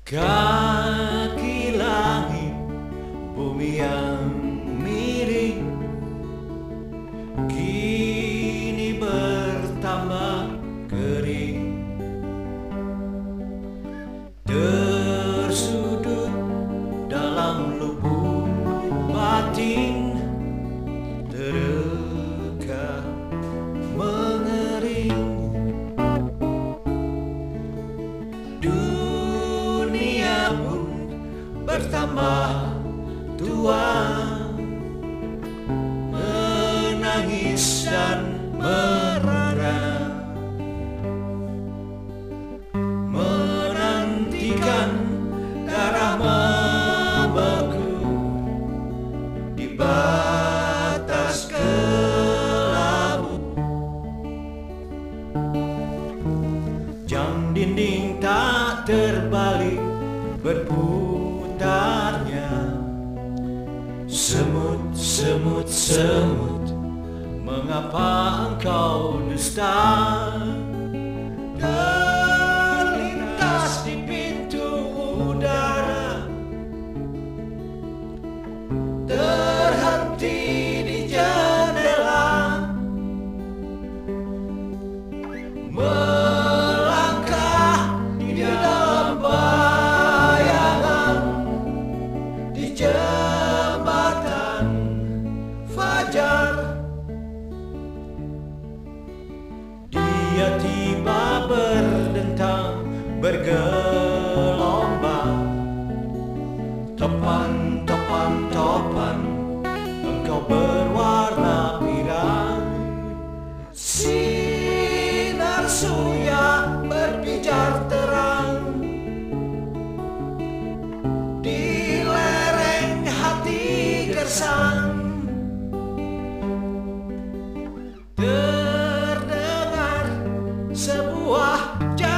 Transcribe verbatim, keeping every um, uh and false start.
Kaki langit, bumi yang miring, kini bertambah kering, tersudut dalam lubuk batin, terdekat mengering. Dunia pun bertambah tua, menangis dan merana, menantikan darah membeku di batas kelabu. Jam dinding tak terbalik berputarnya. Semut, semut, semut, mengapa engkau dusta? Terlintas di pintu udara, terhenti di jendela, melangkah di dalam bayangan, di jembatan fajar. Dia tiba berdentang, bergelombang, topan, topan, topan, engkau berwarna pirang. Sinar surya berpijar terang di lereng hati gersang. Terdengar sebuah